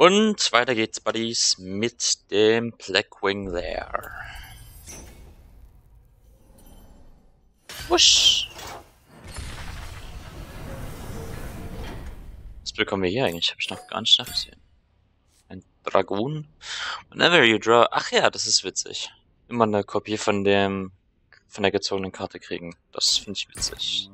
Und weiter geht's, Buddies, mit dem Blackwing Lair. Wusch! Was bekommen wir hier eigentlich? Habe ich noch gar nicht nachgesehen. Ein Dragoon. Whenever you draw... Ach ja, das ist witzig. Immer eine Kopie von der gezogenen Karte kriegen. Das finde ich witzig.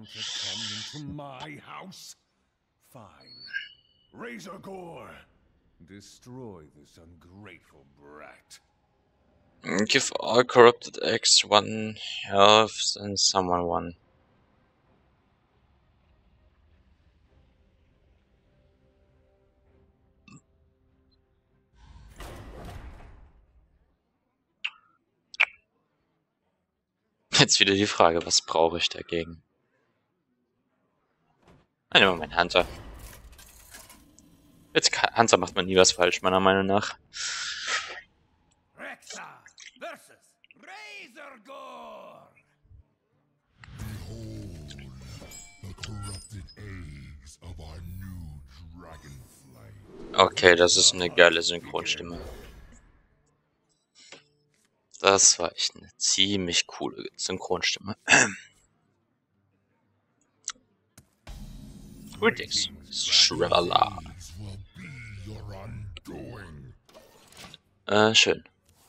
Razor Gore, destroy this ungrateful brat. Give all corrupted eggs 1 health and someone 1. Jetzt wieder die Frage, was brauche ich dagegen? Nehmen wir meinen Hunter. Jetzt Hunter macht man nie was falsch, meiner Meinung nach. Rexa versus Razor Gore. Behold the corrupted eggs of our new dragonflight. Okay, das ist eine geile Synchronstimme. Das war echt eine ziemlich coole Synchronstimme. Greetings, Shrivellar. Schön.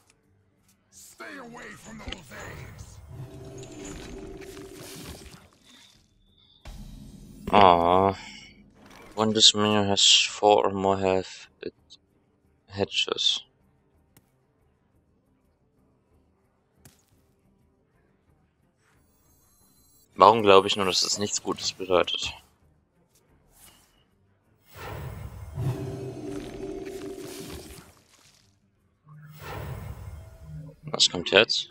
Oh. When this minion has 4 or more health, it hatches. Warum glaube ich nur, dass das nichts Gutes bedeutet? Was kommt jetzt?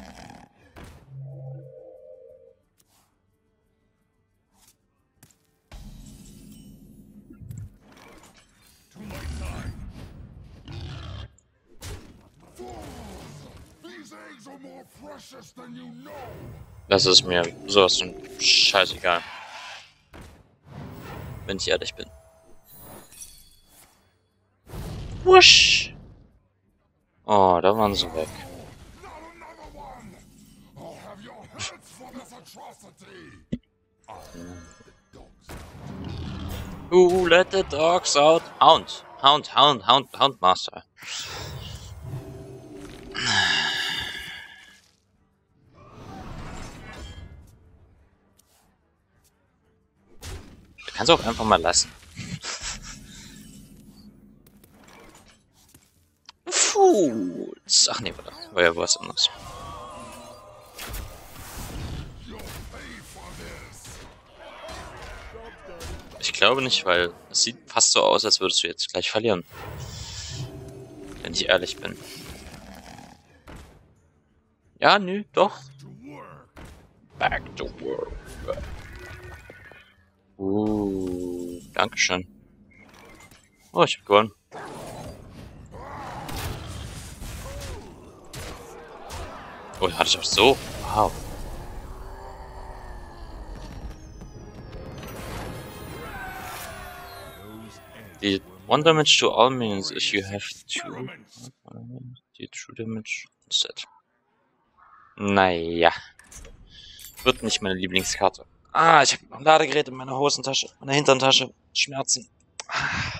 Das ist mir sowas von scheißegal. Wenn ich ehrlich bin. Wusch! Oh, da waren sie weg. Who let the dogs out? Hound Master. Du kannst auch einfach mal lassen. Puh. Ach nee, war ja was anderes. Ich glaube nicht, weil es sieht fast so aus, als würdest du jetzt gleich verlieren. Wenn ich ehrlich bin. Ja, nö, doch. Back to work. Dankeschön. Oh, ich hab gewonnen. Oh, hatte ich auch so. Wow. The 1 damage to all minions if you have 2. Die 2 damage instead. Naja. Wird nicht meine Lieblingskarte. Ah, ich habe ein Ladegerät in meiner Hosentasche, meiner Hinterntasche. Schmerzen. Ah.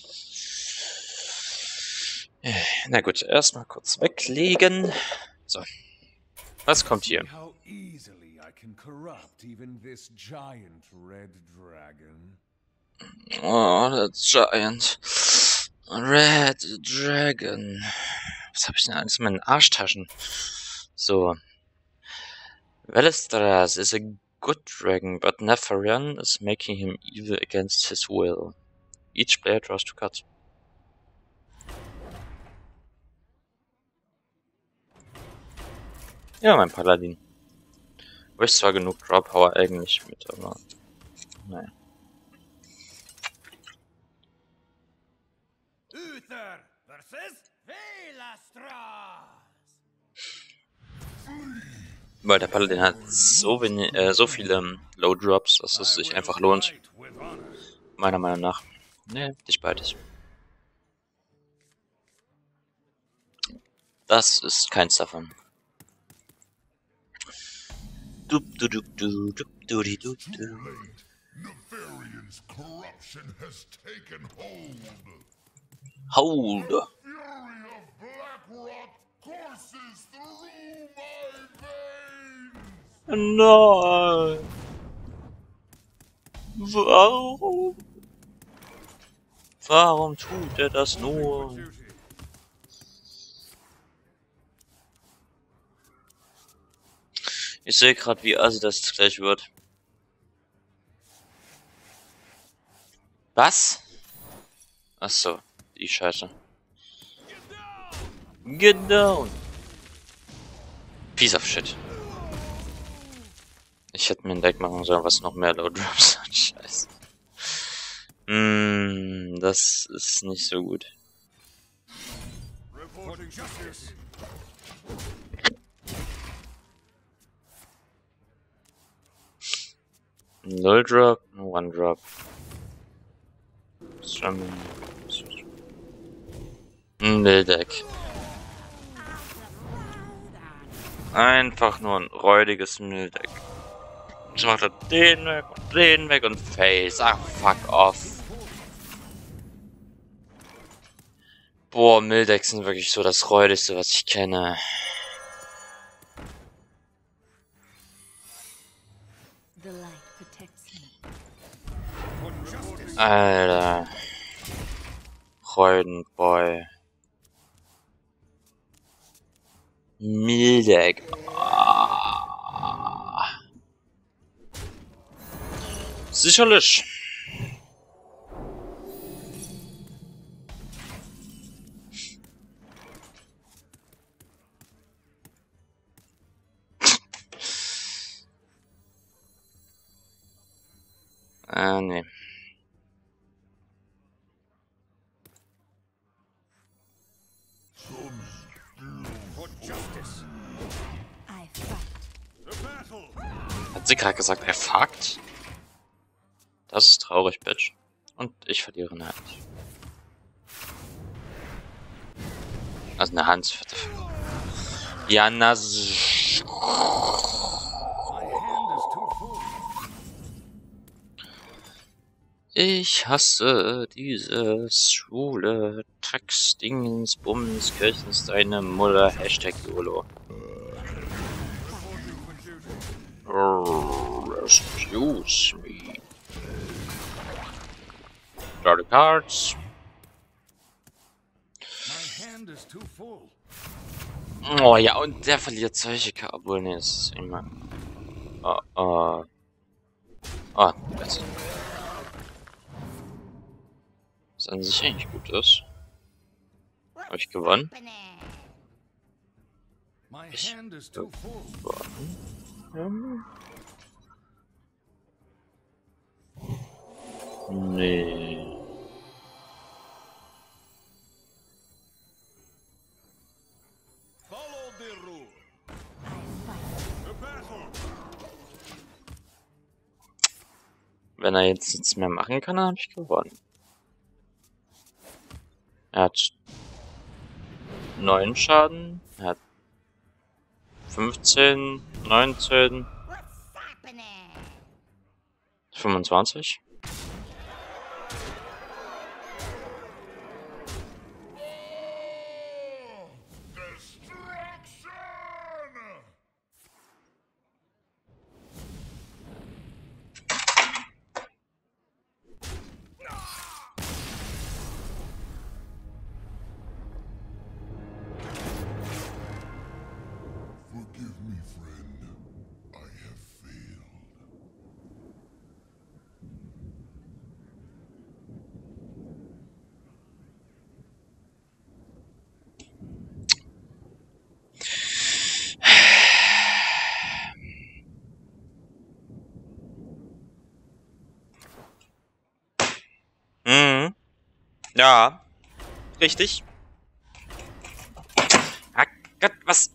Na gut, erstmal kurz weglegen. So. Was kommt hier? How easily I can corrupt even this giant red dragon. Oh, der Giant Red Dragon. Was habe ich denn alles in meinen Arschtaschen? So. Velestras is a good dragon, but Nepharian is making him evil against his will. Each player draws 2 cards. Ja, mein Paladin. Wo ich zwar genug Draw Power eigentlich mit, aber naja. Uther versus Velastras. Weil der Paladin hat so wenig, so viele Low Drops, dass es sich einfach lohnt. Meiner Meinung nach. Ne, nicht beides. Das ist keins davon. Dup, du, dup, du, dup, du, di, dup, Too du. late. Nefarian's corruption has taken hold. Hold. Fury of Blackrot courses through my veins. Nein. Warum? Warum tut er das nur? Ich sehe gerade, wie assi das gleich wird. Was? Ach so, die Scheiße. Get down! Piece of shit. Ich hätte mir ein Deck machen sollen, was noch mehr Low Drops hat. Scheiße. Das ist nicht so gut. Null Drop, One Drop. Deck. Einfach nur ein räudiges Mülldeck. Ich mache den weg und Face. Ach, fuck off. Boah, Milldecks sind wirklich so das räudigste, was ich kenne. Alter. Freudenboy. Mildeck. Sicherlich. Nee. Hat sie gerade gesagt, er fuckt? Das ist traurig, Bitch. Und ich verliere eine Hand. Also eine Hand. Ja, na. Ich hasse dieses schwule Tax-Dingens, Bums, Kirchensteine, Muller, Hashtag YOLO. Excuse me. Draw the cards. Oh ja, und der verliert solche Karten. Obwohl, ne, es ist immer. Oh, das. Was an sich eigentlich gut ist. Habe ich gewonnen? Ich gewonnen? Nee. Wenn er jetzt nichts mehr machen kann, dann habe ich gewonnen. Er hat 9 Schaden, er hat 15, 19, 25. Forgive me, friend. I have failed. Ja, richtig. Ah Gott, was?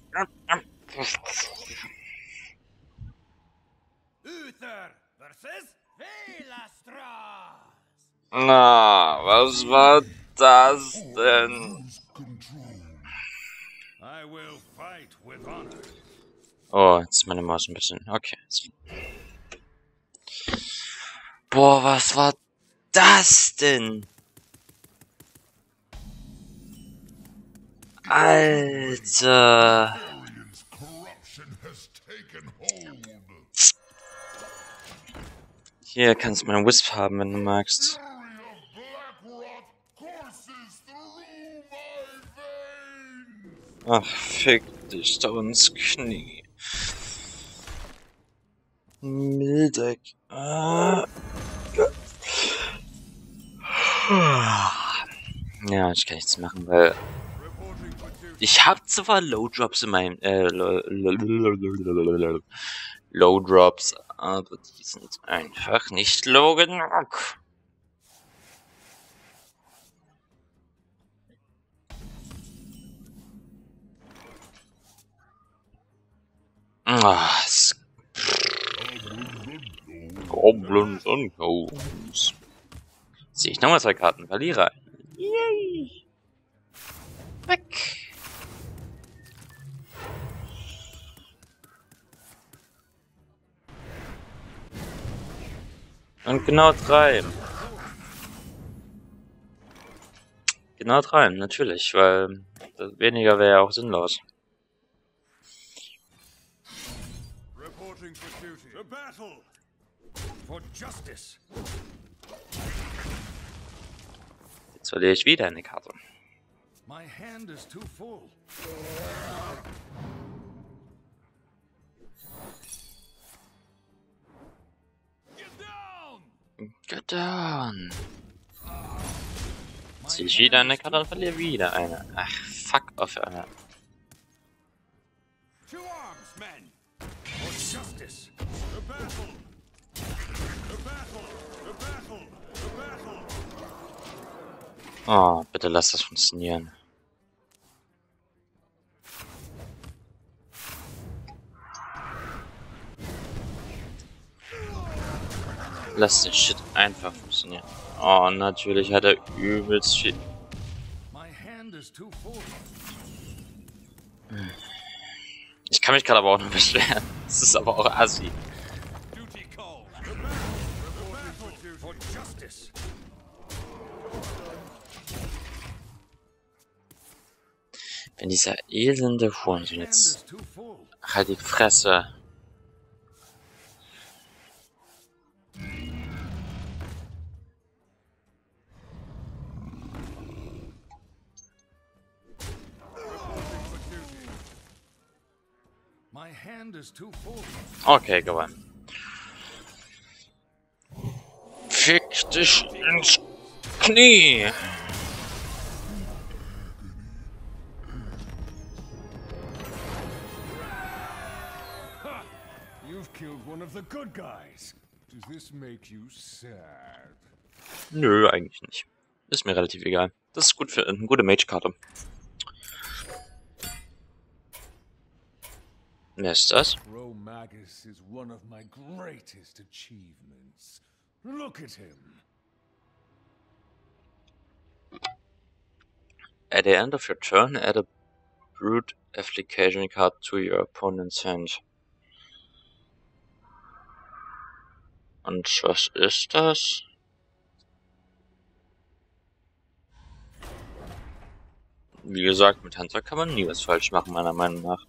Uther versus Velastras. Na, was war das denn? Lose control. I I will fight with honor. Oh, jetzt ist meine Maus ein bisschen. Okay. Boah, was war das denn? Alter. Variance corruption has taken hold. Hier kannst du meinen Wisp haben, wenn du magst. Fury of Blackrot courses through my veins. Ach, fick dich da ins Knie. Mildeck. Ja, ich kann nichts machen, weil ich habe zwar Low Drops in meinem Low Drops, aber die sind einfach nicht low genug. Goblins und Ghosts. Sehe ich nochmal 2 Karten, Verlierer. Yay! Weg! Und genau 3. Genau 3, natürlich, weil weniger wäre ja auch sinnlos. Reporting for duty. To battle. For justice. Jetzt verliere ich wieder eine Karte. My hand is too full. Get down! Get down! Ziehe ich wieder eine Karte und verliere wieder eine. Ach, fuck off, Alter. To arms, men! For justice! To battle! To battle! To battle! To battle! Oh, bitte lass das funktionieren. Lass den Shit einfach funktionieren. Oh, natürlich hat er übelst viel. My hand is too full. Ich kann mich gerade aber auch noch beschweren. Das ist aber auch assi. Duty calls. To battle! For justice! Wenn dieser elende Hurensohn Hand jetzt... is too full. Halt die Fresse. My hand is too full. Okay, gewonnen. Fick dich ins Knie. You've killed one of the good guys. Does this make you sad? Nö, eigentlich nicht. Ist mir relativ egal. Das ist gut für eine gute Mage-Karte. Wer ist das? Crow Magus is one of my greatest achievements. Look at him. At the end of your turn, add a brute application card to your opponent's hand. Und was ist das? Wie gesagt, mit Hunter kann man nie was falsch machen, meiner Meinung nach.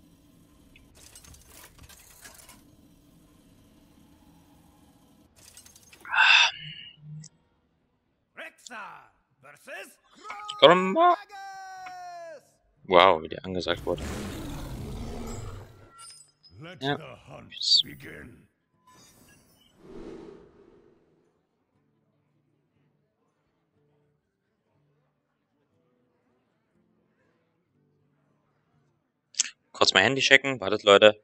Rexa versus Gromma. Wow, wie der angesagt wurde. Let Ja. the hunt begin. Kurz mein Handy checken. Wartet, Leute.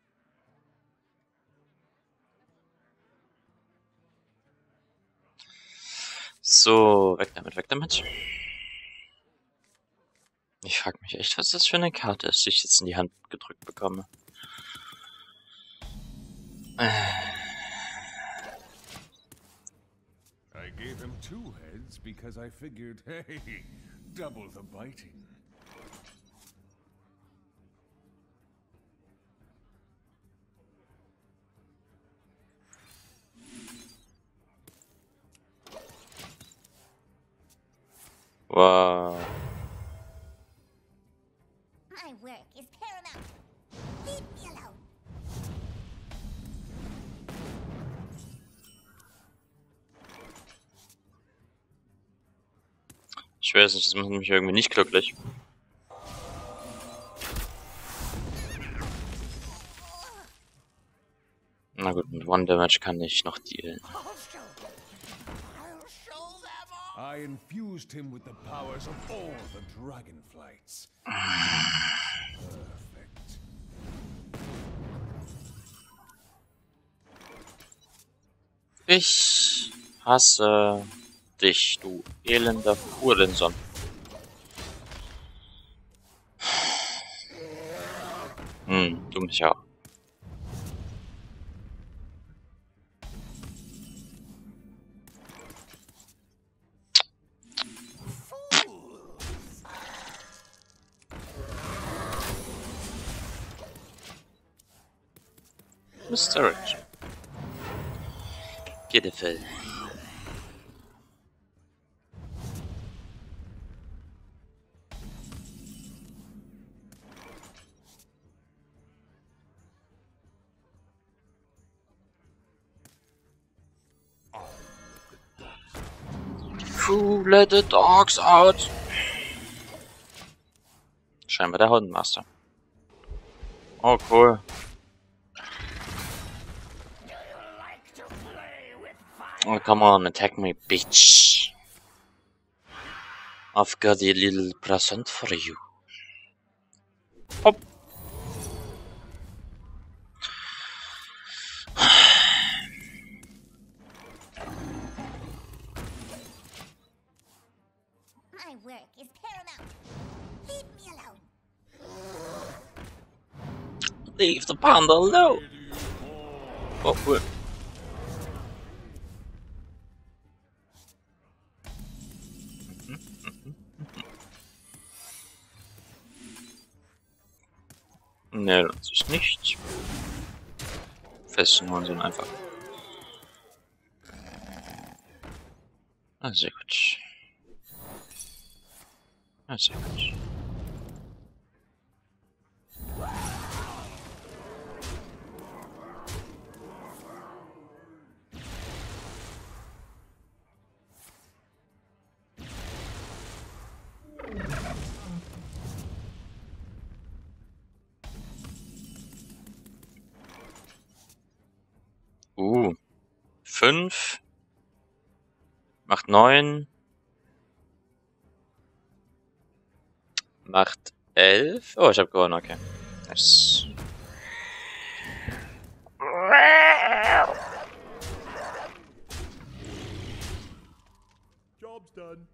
So, weg damit, weg damit. Ich frage mich echt, was das für eine Karte ist, die ich jetzt in die Hand gedrückt bekomme. I gave him 2 heads because I figured, hey, double the biting. Wow. My work is paramount. Leave me alone. Ich weiß nicht, das macht mich irgendwie nicht glücklich. Na gut, mit One Damage kann ich noch dealen. I infused him with the powers of all the dragonflights. Perfect. Ich hasse dich, du elender Hurensohn. Du mich auch. Mr. Rich. Beautiful. Who let the dogs out? Scheinbar der Hundenmaster. Oh, cool. Oh, come on, attack me, bitch. I've got a little present for you. Hopp. My work is paramount. Leave me alone. Leave the panda alone. Oh, cool. Ne, lohnt sich nicht. Festen holen sie ihn einfach. Ah, sehr gut. Ah, sehr gut. Uh. 5. Macht 9. Macht 11. Oh, ich hab gewonnen, okay. Nice. Job's done.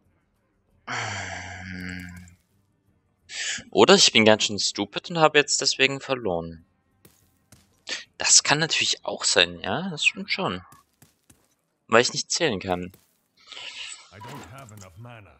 Oder ich bin ganz schön stupid und habe jetzt deswegen verloren. Das kann natürlich auch sein, ja? Das stimmt schon. Weil ich nicht zählen kann. I don't have enough mana.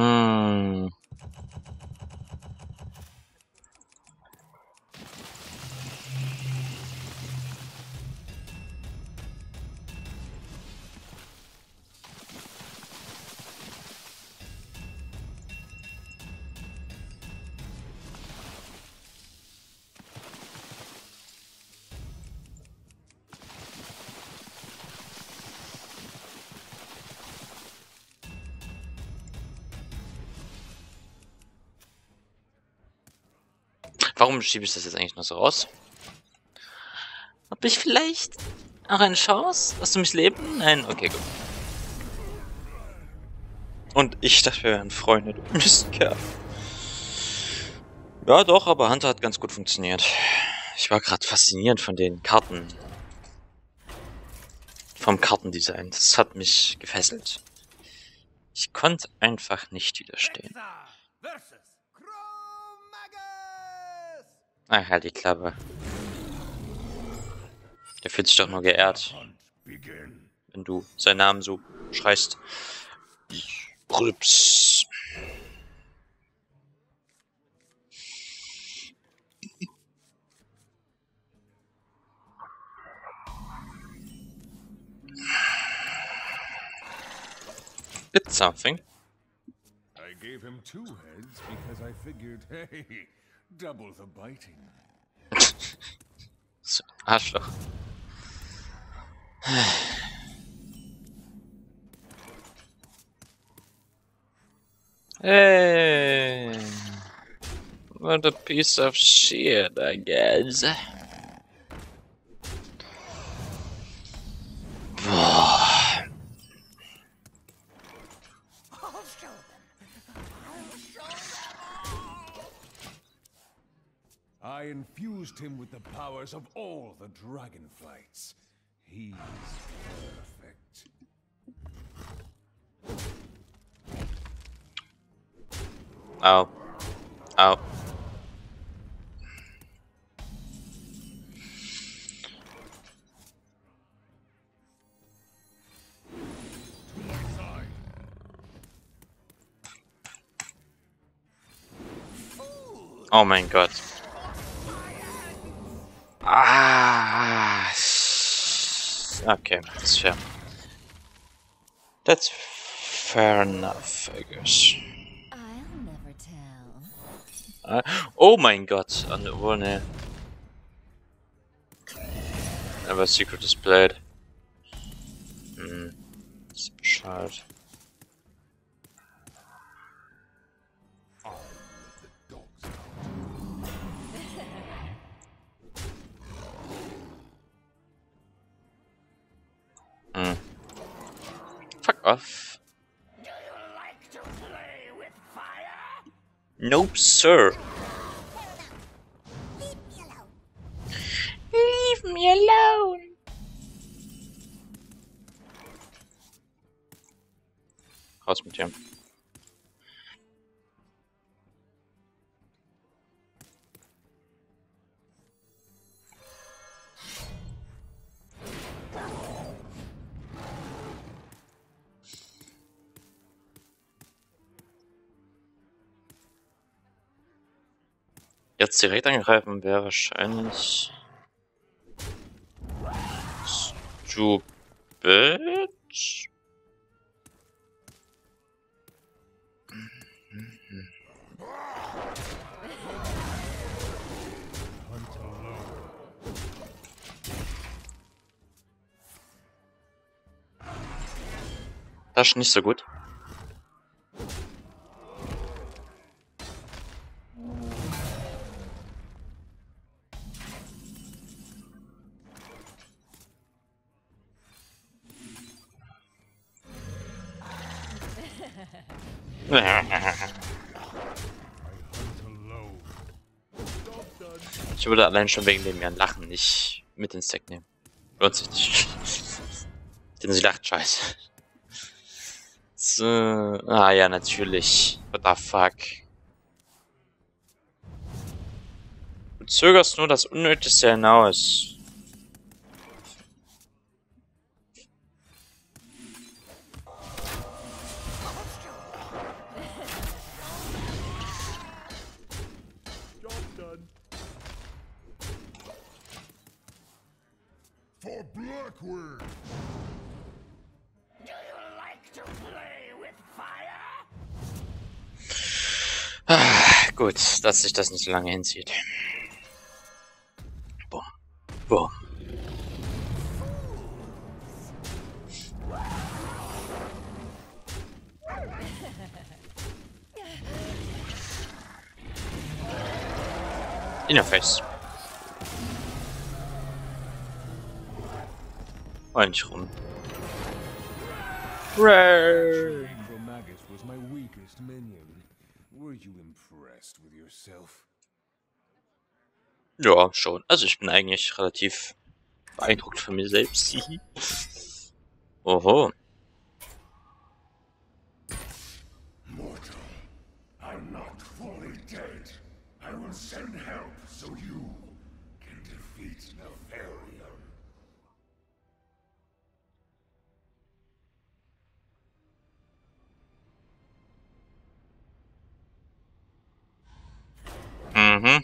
Warum schiebe ich das jetzt eigentlich noch so raus? Hab ich vielleicht auch eine Chance? Lass du mich leben? Nein? Okay, gut. Und ich dachte, wir wären Freunde, du Mistkerl. Ja, doch, aber Hunter hat ganz gut funktioniert. Ich war gerade fasziniert von den Karten. Vom Kartendesign. Das hat mich gefesselt. Ich konnte einfach nicht widerstehen. Versus Ach, halt die Klappe. Der fühlt sich doch nur geehrt, Begin. wenn du seinen Namen so schreist. Rübs. It's something. gave him 2 heads because I figured, hey, double the biting. So, Arschloch. Hey, what a piece of shit, I guess. Boah. I'll show them. I'll show them all. I infused him with the powers of all the dragonflights. He's perfect. Au. Au. Oh mein Gott. Ah. Okay, that's fair. That's fair enough, I guess. I'll never tell. Oh mein Gott. Oh ne. Never secret displayed. Ist Bescheid. Fuck off. Do you like to play with fire? Nope, sir. Leave me alone. Leave me alone. Raus mit dir. Jetzt direkt angreifen wäre wahrscheinlich stupid. Das ist nicht so gut. Ich würde allein schon wegen dem Lachen nicht mit ins Deck nehmen. Lohnt sich nicht. Denn sie lacht scheiße. So, ah ja, natürlich. What the fuck. Du zögerst nur das Unnötigste hinaus. For Blackwing! Do you like to play with fire? Ah, gut, dass sich das nicht so lange hinzieht. Boom. Boom. In your face. Heul nicht rum. Ray. Magus was my weakest minion. Were you impressed with yourself? Ja, schon. Also ich bin eigentlich relativ beeindruckt von mir selbst. Oho. Mortal, I'm not fully dead. I will send help so you can defeat Nefarian. Mhm.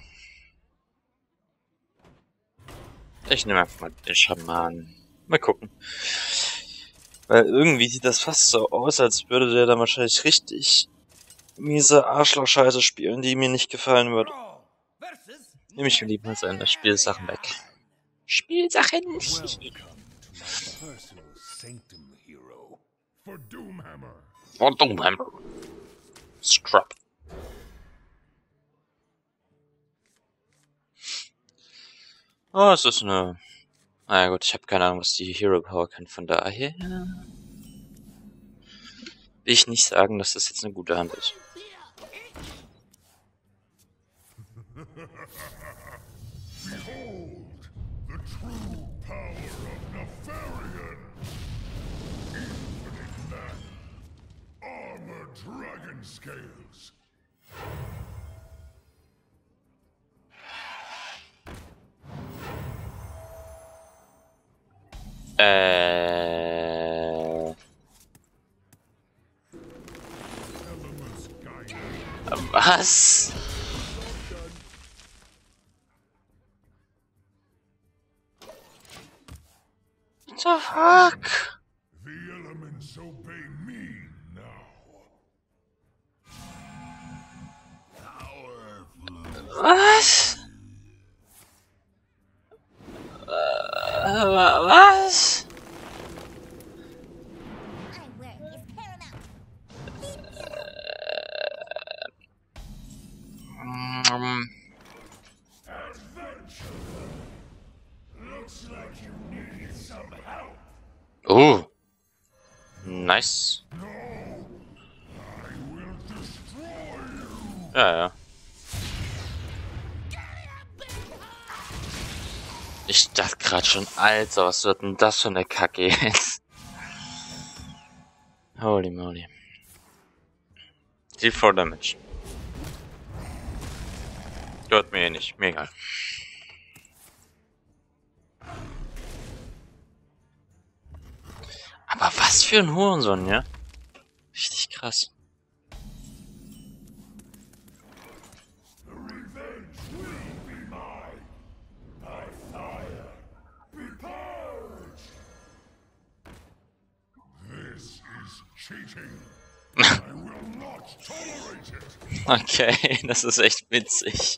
Ich nehme einfach mal den Schaman. Mal gucken. Weil irgendwie sieht das fast so aus, als würde der dann wahrscheinlich richtig miese Arschloch-Scheiße spielen, die mir nicht gefallen wird. Brawl versus Nehme ich mir lieber seine Spielsachen weg. Spielsachen! Welcome to my personal sanctum, hero. For Doomhammer. Oh, dumm, Scrub. Oh, es ist eine... Na ja, gut, ich habe keine Ahnung, was die Hero Power kann, von daher... will ich nicht sagen, dass das jetzt eine gute Hand ist. Behold, the true power of Nefarian. Infinite man. Armored dragon scales. Elements guided. Was? What the fuck? The elements obey me now. Powerful. Was? Was? My work is paramount. Adventure. Looks like you need some help. Oh. Nice. No. I will destroy you. Ja, ja. Ich dachte gerade schon, Alter, was wird denn das für eine Kacke jetzt? Holy moly. Die 4 Damage. Gehört mir eh nicht, mir egal. Aber was für ein Hurensohn, ja? Richtig krass. The revenge will be mine. By fire. Be purged. This is cheating. I will not tolerate it. Okay, das ist echt witzig.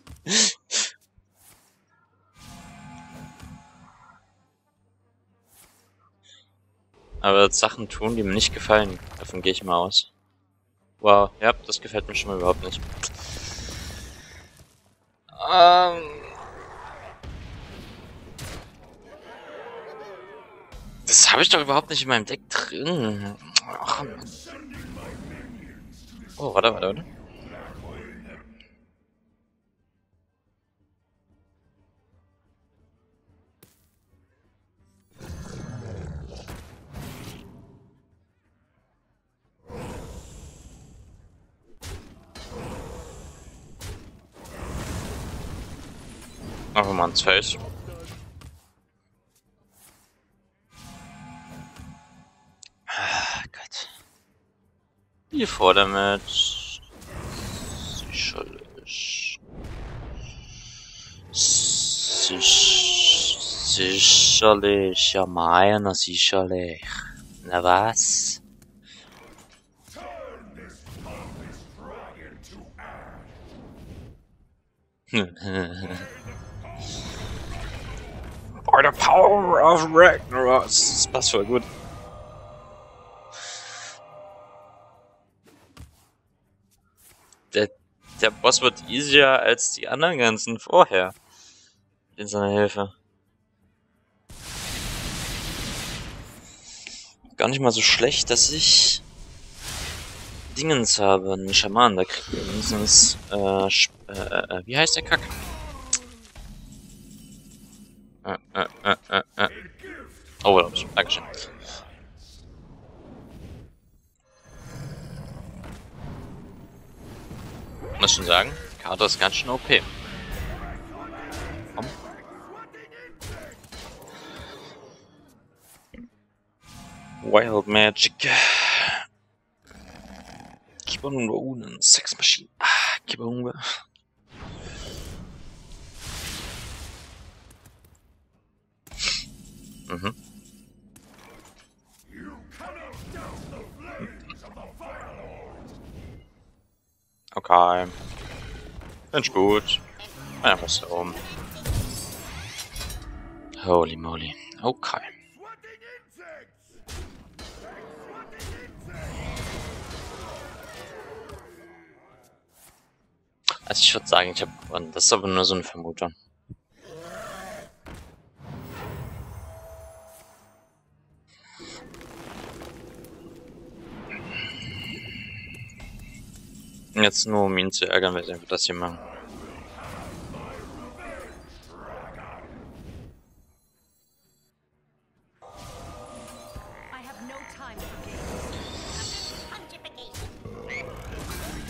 Aber Sachen tun, die mir nicht gefallen. Davon gehe ich mal aus. Wow, ja, das gefällt mir schon mal überhaupt nicht. Das habe ich doch überhaupt nicht in meinem Deck drin. Ach, Mann. Oh, warte. Machen wir mal ins Face. Ah, Gott. Wie vor damit. Sicherlich. Sicherlich. Ja, meiner, sicherlich. Na was? Turn this pompous dragon to ash. By the power of Ragnarok. Das passt voll gut. Der Boss wird easier als die anderen ganzen vorher. In seiner Hilfe. Gar nicht mal so schlecht, dass ich Dingens habe, einen Schaman, der kriegt wenigstens, wie heißt der Kack? Oh, Dankeschön. Muss schon sagen, die Karte ist ganz schön OP. Komm. Wild Magic. Kibon Runen, Sex Machine. Ah, Kibon. Mhm. You cannot douse the flames of the Firelord. Okay. Find ich gut. Einfach so rum. Holy moly. Okay. Swatting insects! Also ich würde sagen, ich habe gewonnen. Das ist aber nur so eine Vermutung. Jetzt nur um ihn zu ärgern, werde ich einfach das hier machen. I have no time for games. Punchification.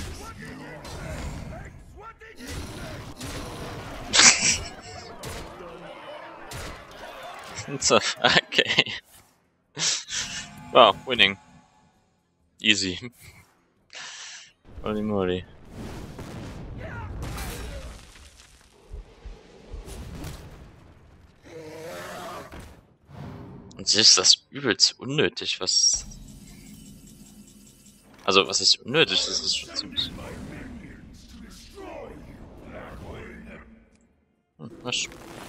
So, okay. Wow, winning. Easy. Holy moly. Und sie ist das übelst unnötig, was... Also, was ist unnötig? Das ist schon ziemlich... Was?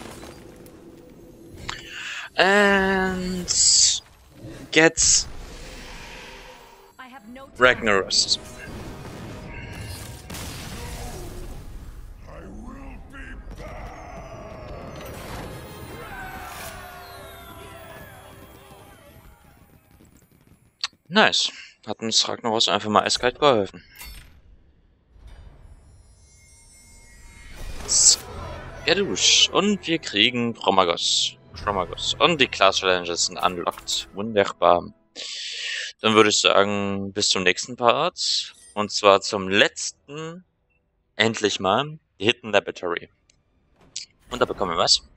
And... Get... I have no time. Ragnaros. I will be back. Nice. Hat uns Ragnaros einfach mal eiskalt geholfen. Skadusch. Und wir kriegen Chromagos. Und die Class Challenges sind unlocked. Wunderbar. Dann würde ich sagen, bis zum nächsten Part. Und zwar zum letzten, endlich mal, die Hidden Laboratory. Und da bekommen wir was.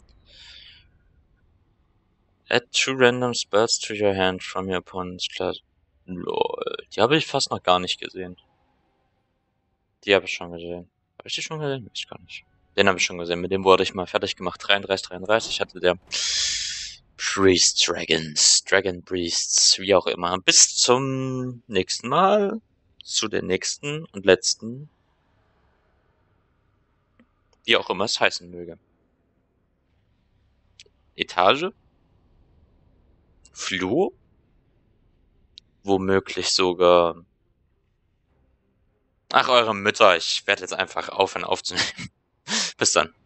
Add 2 random spells to your hand from your opponent's class. Lol. Die habe ich fast noch gar nicht gesehen. Die habe ich schon gesehen. Habe ich die schon gesehen? Weiß ich gar nicht. Den habe ich schon gesehen. Mit dem wurde ich mal fertig gemacht. 33 hatte der Priest Dragons. Dragon Priests. Wie auch immer. Bis zum nächsten Mal. Zu der nächsten und letzten. Wie auch immer es heißen möge. Etage. Flur. Womöglich sogar... Ach, eure Mütter. Ich werde jetzt einfach aufhören aufzunehmen. Bis dann.